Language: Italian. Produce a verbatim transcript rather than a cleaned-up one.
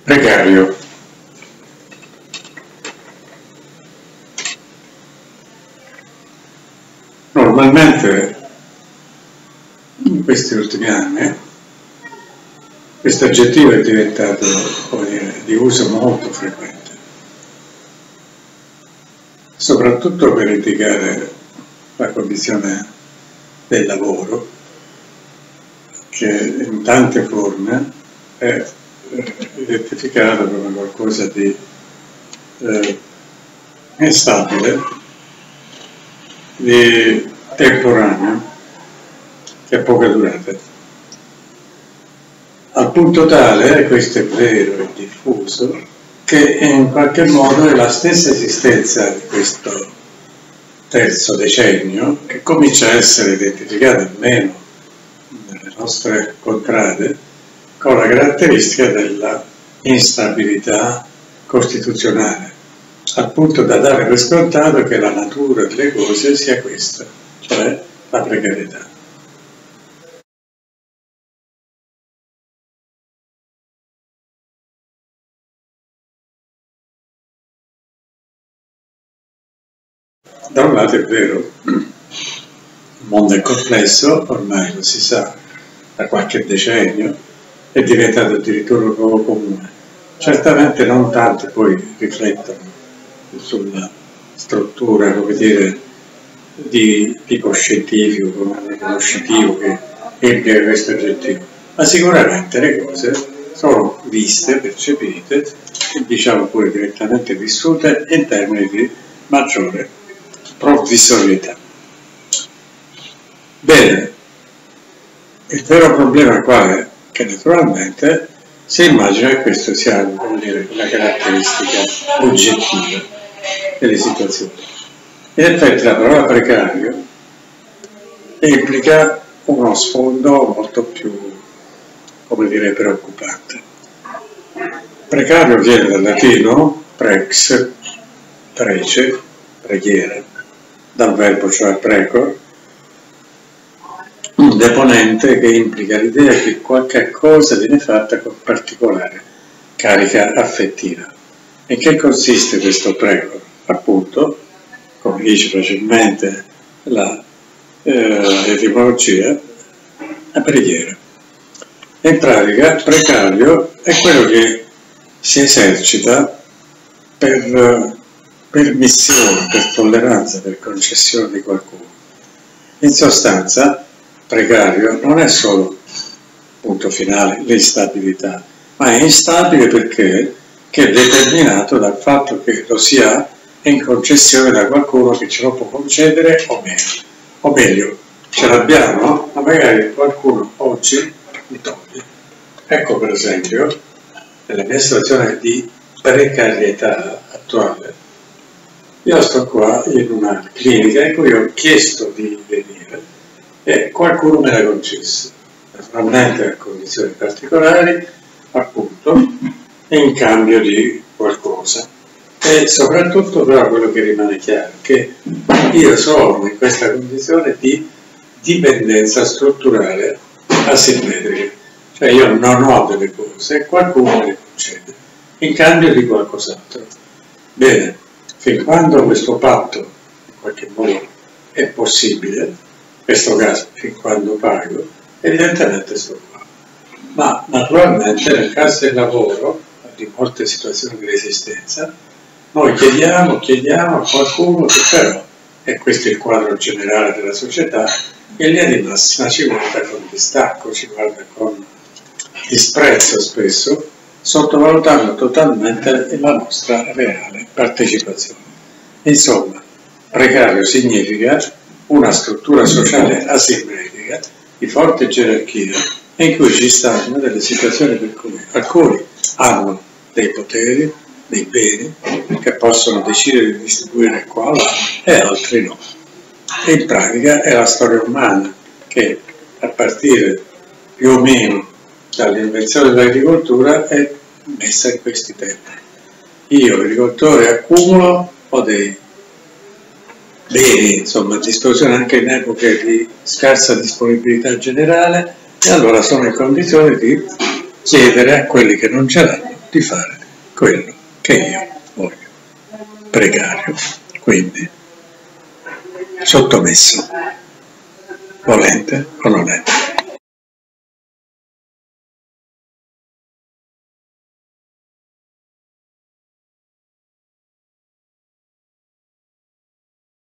Precario. Normalmente in questi ultimi anni questo aggettivo è diventato, come dire, di uso molto frequente, soprattutto per indicare la condizione del lavoro, che in tante forme è identificato come qualcosa di eh, instabile, di temporaneo, che ha poca durata. Al punto tale, questo è vero e diffuso, che in qualche modo è la stessa esistenza di questo terzo decennio che comincia a essere identificata almeno nelle nostre contrade con la caratteristica della instabilità costituzionale, al punto da dare per scontato che la natura delle cose sia questa, cioè la precarietà. Da un lato è vero, il mondo è complesso, ormai lo si sa da qualche decennio, è diventato addirittura un luogo comune. Certamente non tanti poi riflettono sulla struttura, come dire, di tipo scientifico, come conoscitivo che implica questo aggettivo, ma sicuramente le cose sono viste, percepite e diciamo pure direttamente vissute in termini di maggiore provvisorietà. Bene, il vero problema qua è che naturalmente si immagina che questo sia, come dire, una caratteristica oggettiva delle situazioni. In effetti la parola precario implica uno sfondo molto più, come dire, preoccupante. Precario viene dal latino prex, prece, preghiera, dal verbo cioè precor, un deponente che implica l'idea che qualche cosa viene fatta con particolare carica affettiva. In che consiste questo precor? Appunto, come dice facilmente la eh, etimologia, la preghiera. In pratica, precario è quello che si esercita per permissione, per tolleranza, per concessione di qualcuno. In sostanza, precario non è solo, punto finale, l'instabilità, ma è instabile perché che è determinato dal fatto che lo si ha in concessione da qualcuno che ce lo può concedere o meno. O meglio, ce l'abbiamo, ma magari qualcuno oggi mi toglie. Ecco per esempio, nella mia situazione di precarietà attuale, io sto qua in una clinica in cui ho chiesto di venire e qualcuno me l'ha concesso, naturalmente a condizioni particolari, appunto, in cambio di qualcosa. E soprattutto però quello che rimane chiaro è che io sono in questa condizione di dipendenza strutturale asimmetrica, cioè io non ho delle cose e qualcuno me le concede, in cambio di qualcos'altro. Bene. Fin quando questo patto in qualche modo è possibile, in questo caso fin quando pago, evidentemente sto qua. Ma naturalmente nel caso del lavoro, di molte situazioni di resistenza, noi chiediamo, chiediamo a qualcuno che però, e questo è il quadro generale della società, in linea di massima ci guarda con distacco, ci guarda con disprezzo spesso, sottovalutando totalmente la nostra reale partecipazione. Insomma, precario significa una struttura sociale asimmetrica di forte gerarchia in cui ci stanno delle situazioni per cui alcuni hanno dei poteri, dei beni che possono decidere di distribuire qua o là e altri no. E in pratica è la storia umana che a partire più o meno dall'invenzione dell'agricoltura è messa in questi termini. Io, agricoltore, accumulo ho dei beni, insomma, a disposizione anche in epoche di scarsa disponibilità generale, e allora sono in condizione di chiedere a quelli che non ce l'hanno di fare quello che io voglio. Precario, quindi sottomesso, volente o nolente.